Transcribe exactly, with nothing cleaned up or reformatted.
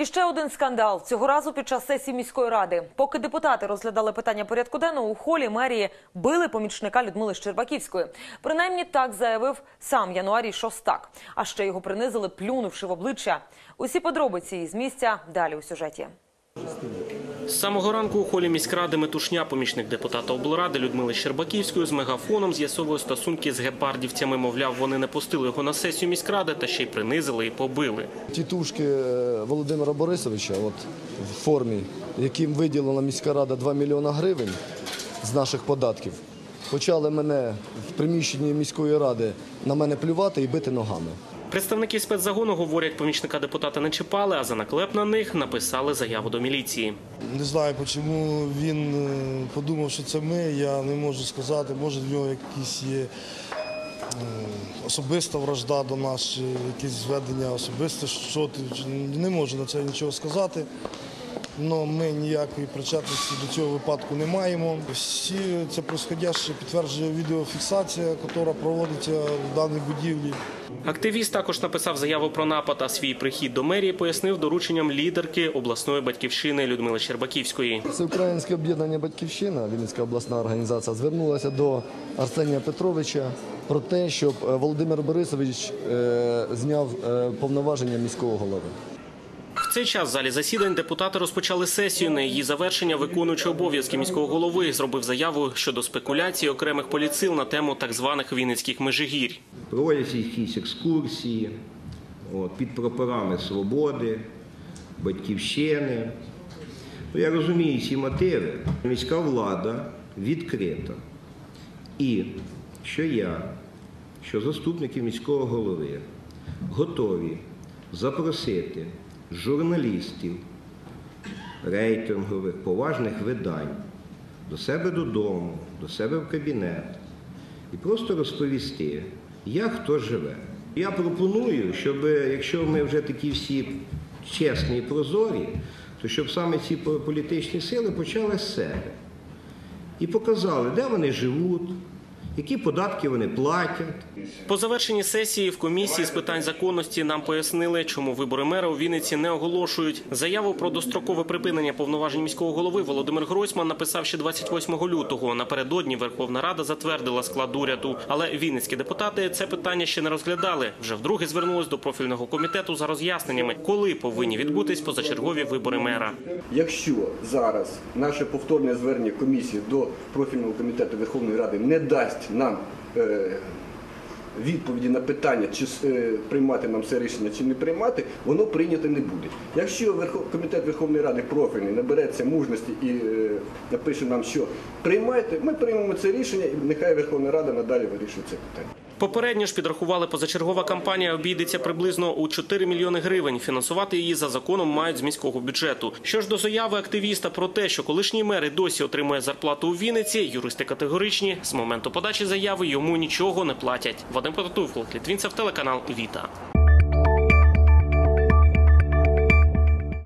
І ще один скандал. Цього разу під час сесії міської ради. Поки депутати розглядали питання порядку денного, у холі мерії били помічника Людмили Щербаківської. Принаймні так заявив сам Януарій Шостак. А ще його принизили, плюнувши в обличчя. Усі подробиці із місця далі у сюжеті. З самого ранку у холі міськради метушня. Помічник депутата облради Людмили Щербаківської з мегафоном з'ясовує стосунки з гепардівцями. Мовляв, вони не пустили його на сесію міськради та ще й принизили і побили. Тітушки Володимира Борисовича от, в формі, яким виділила міська рада два мільйони гривень з наших податків, почали мене в приміщенні міської ради на мене плювати і бити ногами. Представники спецзагону говорять, помічника депутата не чіпали, а за наклеп на них написали заяву до міліції. Не знаю, чому він подумав, що це ми, я не можу сказати. Може, в нього якісь є особиста вражда до нас, якісь зведення особисте, що не можу на це нічого сказати. Але ми ніякої причетності до цього випадку не маємо. Всі це происходяще підтверджує відеофіксація, яка проводиться в даній будівлі. Активіст також написав заяву про напад, а свій прихід до мерії пояснив дорученням лідерки обласної батьківщини Людмили Щербаківської. Всеукраїнське об'єднання «Батьківщина», Вінницька обласна організація, звернулася до Арсенія Петровича про те, щоб Володимир Борисович зняв повноваження міського голови. В цей час в залі засідань депутати розпочали сесію. На її завершення виконуючий обов'язки міського голови зробив заяву щодо спекуляції окремих політсил на тему так званих Вінницьких межигір'їв. Проводяться якісь екскурсії от, під прапорами «Свободи», «Батьківщини». Ну, я розумію ці мотиви. Міська влада відкрита. І що я, що заступники міського голови готові запросити журналістів, рейтингових, поважних видань до себе додому, до себе в кабінет і просто розповісти, як хто живе. Я пропоную, щоб, якщо ми вже такі всі чесні і прозорі, то щоб саме ці політичні сили почали з себе і показали, де вони живуть, які податки вони платять. По завершенні сесії в комісії з питань законності нам пояснили, чому вибори мера у Вінниці не оголошують. Заяву про дострокове припинення повноважень міського голови Володимир Гройсман написав ще двадцять восьмого лютого. Напередодні Верховна Рада затвердила склад уряду. Але вінницькі депутати це питання ще не розглядали. Вже вдруге звернулись до профільного комітету за роз'ясненнями, коли повинні відбутись позачергові вибори мера. Якщо зараз наше повторне звернення комісії до профільного комітету Верховної Ради не дасть нам е, відповіді на питання, чи е, приймати нам це рішення, чи не приймати, воно прийнято не буде. Якщо Верхов... комітет Верховної Ради профільний набереться мужності і е, напише нам, що приймайте, ми приймемо це рішення і нехай Верховна Рада надалі вирішує це питання. Попередньо ж підрахували, позачергова кампанія обійдеться приблизно у чотири мільйони гривень. Фінансувати її за законом мають з міського бюджету. Що ж до заяви активіста про те, що колишній мер і досі отримує зарплату у Вінниці, юристи категоричні. З моменту подачі заяви йому нічого не платять. Вадим Потатуєв, Литвинцев, телеканал Віта.